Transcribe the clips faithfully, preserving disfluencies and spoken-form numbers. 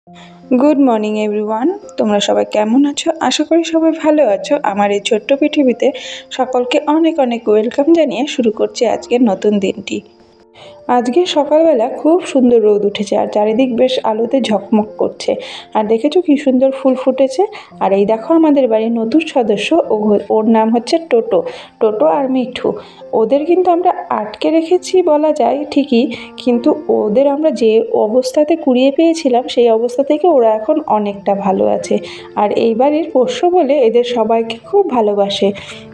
Good morning everyone. তোমরা সবাই কেমন আছো? আশা করি সবাই ভালো আছো। আমার এই ছোট্ট পৃথিবীতে সকলকে অনেক অনেক ওয়েলকাম জানিয়ে শুরু করছি আজকের নতুন দিনটি। আজকে সকালবেলা খুব সুন্দর রোদ উঠেছে আর চারিদিক বেশ আলোতে ঝকমক করছে। আর দেখেছো কি সুন্দর ফুল ফুটেছে। আর এই দেখো আমাদের বাড়ির নতুন সদস্য, ও ওর নাম হচ্ছে টোটো। টোটো আর মিঠু, ওদের কিন্তু আমরা আটকে রেখেছি বলা যায় ঠিকই, কিন্তু ওদের আমরা যে অবস্থাতে কুড়িয়ে পেয়েছিলাম সেই অবস্থা থেকে ওরা এখন অনেকটা ভালো আছে। আর এই বাড়ির পোষ্য বলে এদের সবাইকে খুব ভালোবাসে।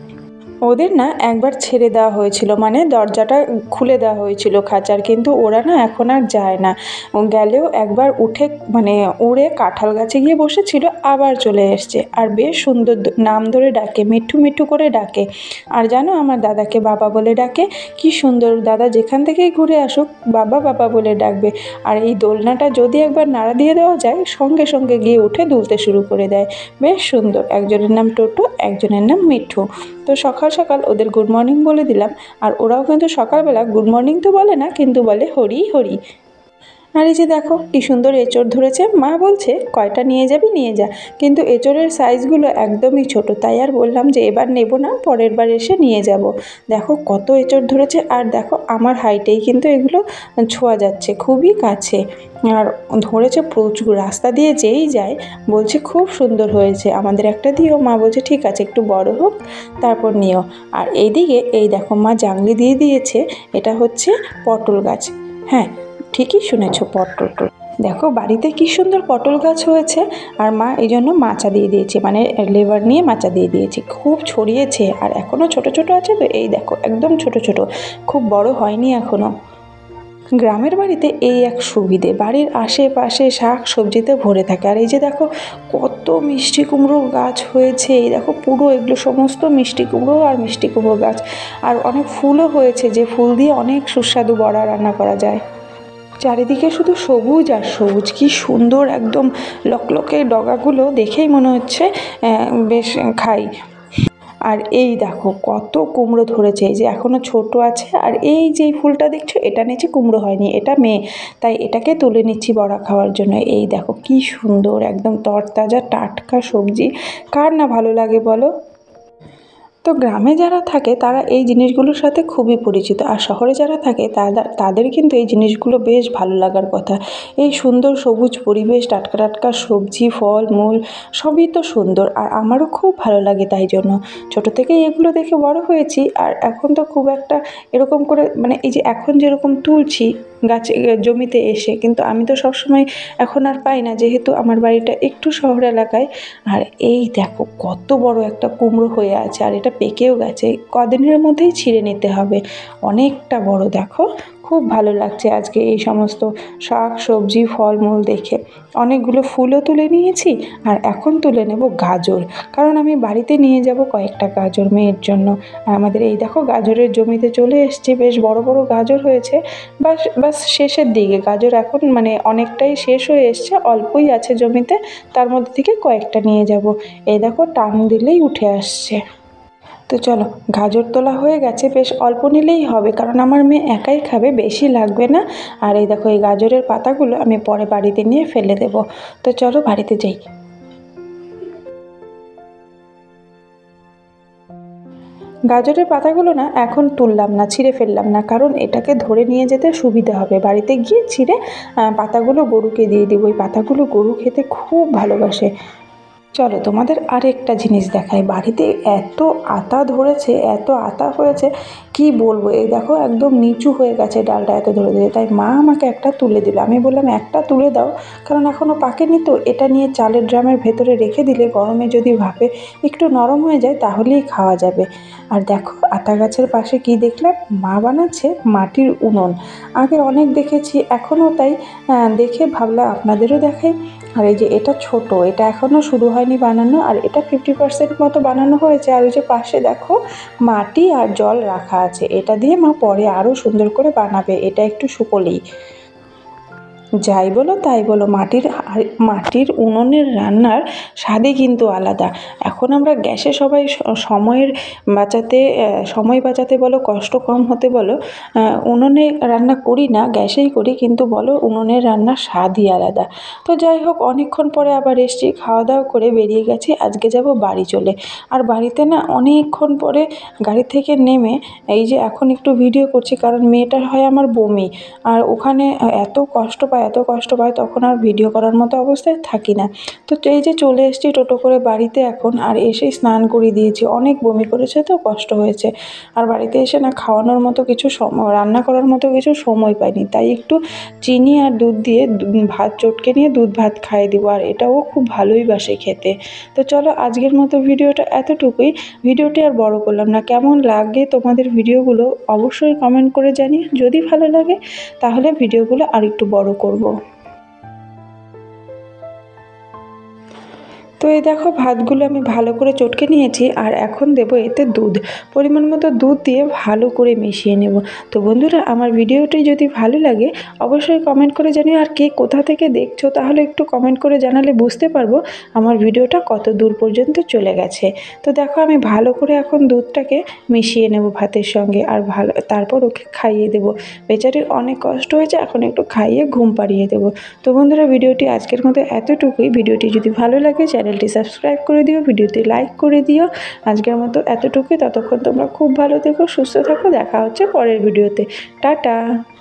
ওদের না একবার ছেড়ে দেওয়া হয়েছিল, মানে দরজাটা খুলে দেওয়া হয়েছিল খাঁচার, কিন্তু ওরা না এখন আর যায় না। গেলেও একবার উঠে মানে উড়ে কাঁঠাল গাছে গিয়ে বসেছিল, আবার চলে এসছে। আর বেশ সুন্দর নাম ধরে ডাকে, মিঠু মিঠু করে ডাকে। আর জানো আমার দাদাকে বাবা বলে ডাকে। কি সুন্দর, দাদা যেখান থেকেই ঘুরে আসুক বাবা বাবা বলে ডাকবে। আর এই দোলনাটা যদি একবার নাড়া দিয়ে দেওয়া যায়, সঙ্গে সঙ্গে গিয়ে উঠে দুলতে শুরু করে দেয়। বেশ সুন্দর। একজনের নাম টোটো, একজনের নাম মিঠু। তো সকাল সকাল ওদের গুড মর্নিং বলে দিলাম। আর ওরাও কিন্তু সকালবেলা গুড মর্নিং তো বলে না, কিন্তু বলে হরি হরি। আর এই যে দেখো কি সুন্দর এঁচড় ধরেছে। মা বলছে কয়টা নিয়ে যাবি নিয়ে যা, কিন্তু এঁচড়ের সাইজগুলো একদমই ছোট, তাই আর বললাম যে এবার নেব না, পরের বার এসে নিয়ে যাব। দেখো কত এঁচড় ধরেছে। আর দেখো আমার হাইটেই কিন্তু এগুলো ছোঁয়া যাচ্ছে, খুবই কাছে। আর ধরেছে প্রচুর, রাস্তা দিয়ে যেই যায় বলছে খুব সুন্দর হয়েছে, আমাদের একটা দিও। মা বলছে ঠিক আছে, একটু বড় হোক তারপর নিও। আর এইদিকে এই দেখো মা জাংলি দিয়ে দিয়েছে, এটা হচ্ছে পটল গাছ। হ্যাঁ, ঠিকই শুনেছ, পটল। দেখো বাড়িতে কি সুন্দর পটল গাছ হয়েছে। আর মা এই জন্য মাচা দিয়ে দিয়েছে, মানে লেবার নিয়ে মাচা দিয়ে দিয়েছে। খুব ছড়িয়েছে আর এখনও ছোট ছোট আছে, তো এই দেখো একদম ছোট ছোট, খুব বড় হয়নি এখনও। গ্রামের বাড়িতে এই এক সুবিধে, বাড়ির আশেপাশে শাক সবজিতে ভরে থাকে। আর এই যে দেখো কত মিষ্টি কুমড়ো গাছ হয়েছে, এই দেখো পুরো এগুলো সমস্ত মিষ্টি কুমড়ো আর মিষ্টি কুমড়ো গাছ। আর অনেক ফুলও হয়েছে, যে ফুল দিয়ে অনেক সুস্বাদু বড়া রান্না করা যায়। চারিদিকে শুধু সবুজ আর সবুজ, কি সুন্দর একদম লকলকে ডগাগুলো দেখেই মনে হচ্ছে বেশ খাই। আর এই দেখো কত কুমড়ো ধরেছে, এই যে এখনও ছোট আছে। আর এই যে ফুলটা দেখছো, এটা নিচে কুমড়ো হয়নি, এটা মেয়ে, তাই এটাকে তুলে নিচ্ছি বড়া খাওয়ার জন্য। এই দেখো কি সুন্দর একদম তরতাজা টাটকা সবজি, কার না ভালো লাগে বলো। তো গ্রামে যারা থাকে তারা এই জিনিসগুলোর সাথে খুবই পরিচিত, আর শহরে যারা থাকে তারা তাদের কিন্তু এই জিনিসগুলো বেশ ভালো লাগার কথা। এই সুন্দর সবুজ পরিবেশ, টাটকা টাটকা সবজি ফল মূল সবই তো সুন্দর, আর আমারও খুব ভালো লাগে। তাই জন্য ছোটো থেকেই এগুলো দেখে বড় হয়েছি। আর এখন তো খুব একটা এরকম করে, মানে এই যে এখন যেরকম তুলছি গাছে জমিতে এসে, কিন্তু আমি তো সবসময় এখন আর পাই না, যেহেতু আমার বাড়িটা একটু শহর এলাকায়। আর এই দেখো কত বড় একটা কুমড়ো হয়ে আছে, আর এটা পেকেও গেছে, কদিনের মধ্যেই ছিঁড়ে নিতে হবে। অনেকটা বড় দেখো, খুব ভালো লাগছে আজকে এই সমস্ত শাক সবজি ফলমূল দেখে। অনেকগুলো ফুলও তুলে নিয়েছি, আর এখন তুলে নেব গাজর, কারণ আমি বাড়িতে নিয়ে যাব কয়েকটা গাজর মেয়ের জন্য। আর আমাদের এই দেখো গাজরের জমিতে চলে এসছে, বেশ বড় বড় গাজর হয়েছে। বাস বাস শেষের দিকে গাজর, এখন মানে অনেকটাই শেষ হয়ে এসছে, অল্পই আছে জমিতে, তার মধ্যে থেকে কয়েকটা নিয়ে যাব। এই দেখো টান দিলেই উঠে আসছে। তো চলো, গাজর তোলা হয়ে গেছে, বেশ অল্প নিলেই হবে, কারণ আমার মেয়ে একাই খাবে, বেশি লাগবে না। আর এই দেখো এই গাজরের পাতাগুলো আমি পরে বাড়িতে নিয়ে ফেলে দেব। তো চলো বাড়িতে যাই। গাজরের পাতাগুলো না এখন তুললাম না, ছিঁড়ে ফেললাম না, কারণ এটাকে ধরে নিয়ে যেতে সুবিধা হবে। বাড়িতে গিয়ে ছিঁড়ে পাতাগুলো গরুকে দিয়ে দিব, ওই পাতাগুলো গরু খেতে খুব ভালোবাসে। চলো তোমাদের আরেকটা জিনিস দেখাই। বাড়িতে এত আতা ধরেছে, এত আতা হয়েছে কি বলবো। এই দেখো একদম নিচু হয়ে গেছে ডালটা, এত ধরে ধরে। তাই মা আমাকে একটা তুলে দিল, আমি বললাম একটা তুলে দাও, কারণ এখনও পাকেনি তো। এটা নিয়ে চালের ড্রামের ভেতরে রেখে দিলে গরমে যদি ভাপে একটু নরম হয়ে যায় তাহলেই খাওয়া যাবে। আর দেখো আতা গাছের পাশে কি দেখলাম, মা বানাচ্ছে মাটির উনুন। আগে অনেক দেখেছি, এখনও তাই দেখে ভাবলাম আপনাদেরও দেখাই। আর এই যে এটা ছোট, এটা এখনও শুরু হয়নি বানানো, আর এটা ফিফটি পার্সেন্ট মতো বানানো হয়েছে। আর ওই যে পাশে দেখো মাটি আর জল রাখা আছে, এটা দিয়ে মা পরে আরও সুন্দর করে বানাবে, এটা একটু শুকোলেই। যাই বলো তাই বলো, মাটির মাটির উনুনের রান্নার স্বাদই কিন্তু আলাদা। এখন আমরা গ্যাসে সবাই সময়ের বাঁচাতে সময় বাঁচাতে বলো, কষ্ট কম হতে বলো, উনুনে রান্না করি না, গ্যাসেই করি, কিন্তু বলো উনুনের রান্নার স্বাদই আলাদা। তো যাই হোক, অনেকক্ষণ পরে আবার এসছি, খাওয়া দাওয়া করে বেরিয়ে গেছি, আজকে যাব বাড়ি চলে। আর বাড়িতে না অনেকক্ষণ পরে গাড়ি থেকে নেমে এই যে এখন একটু ভিডিও করছি, কারণ মেয়েটার হয় আমার বমি, আর ওখানে এত কষ্ট পায় এত কষ্ট পায় তখন আর ভিডিও করার মতো অবস্থায় থাকি না। তো এই যে চলে এসেছি টোটো করে বাড়িতে এখন, আর এসেই স্নান করে দিয়েছি, অনেক বমি করেছে তো কষ্ট হয়েছে। আর বাড়িতে এসে না খাওয়ানোর মতো কিছু সময়, রান্না করার মতো কিছু সময় পাইনি, তাই একটু চিনি আর দুধ দিয়ে ভাত চটকে নিয়ে দুধ ভাত খাইয়ে দিব, আর এটাও খুব ভালোই বাসে খেতে। তো চলো আজকের মতো ভিডিওটা এতটুকুই। ভিডিওটি আর বড় করলাম না। কেমন লাগে তোমাদের ভিডিওগুলো অবশ্যই কমেন্ট করে জানিয়ে, যদি ভালো লাগে তাহলে ভিডিওগুলো আর একটু বড় করব। তো এই দেখো ভাতগুলো আমি ভালো করে চটকে নিয়েছি, আর এখন দেব এতে দুধ, পরিমাণ মতো দুধ দিয়ে ভালো করে মিশিয়ে নেব। তো বন্ধুরা, আমার ভিডিওটি যদি ভালো লাগে অবশ্যই কমেন্ট করে জানিও, আর কে কোথা থেকে দেখছো তাহলে একটু কমেন্ট করে জানালে বুঝতে পারবো আমার ভিডিওটা কত দূর পর্যন্ত চলে গেছে। তো দেখো আমি ভালো করে এখন দুধটাকে মিশিয়ে নেব ভাতের সঙ্গে, আর ভালো তারপর ওকে খাইয়ে দেবো। বেচারির অনেক কষ্ট হয়েছে, এখন একটু খাইয়ে ঘুম পাড়িয়ে দেবো। তো বন্ধুরা, ভিডিওটি আজকের মতো এতটুকুই। ভিডিওটি যদি ভালো লাগে চ্যানেলটি সাবস্ক্রাইব করে দিও, ভিডিওতে লাইক করে দিও। আজকের মতো এতটুকুই। ততক্ষণ তোমরা খুব ভালো থেকো, সুস্থ থাকো। দেখা হচ্ছে পরের ভিডিওতে। টাটা।